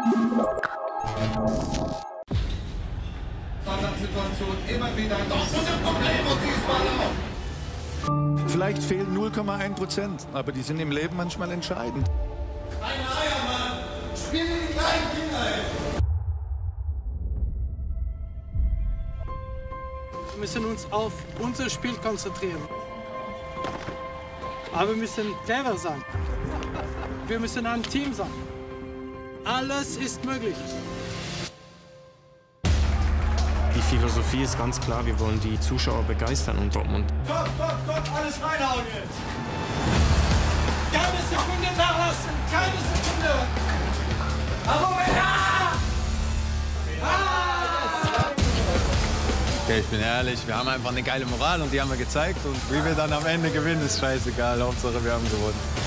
Standardsituation immer wieder noch so ein Problem und diesmal auch. Vielleicht fehlen 0,1%, aber die sind im Leben manchmal entscheidend. Keine Eier, Mann! Spiel die kleinen Kinder, ey! Wir müssen uns auf unser Spiel konzentrieren. Aber wir müssen clever sein. Wir müssen ein Team sein. Alles ist möglich. Die Philosophie ist ganz klar, wir wollen die Zuschauer begeistern in Dortmund. Komm, alles reinhauen jetzt! Keine Sekunde nachlassen, keine Sekunde. Aber Okay, ich bin ehrlich, wir haben einfach eine geile Moral und die haben wir gezeigt. Und wie wir dann am Ende gewinnen, ist scheißegal. Hauptsache, wir haben gewonnen.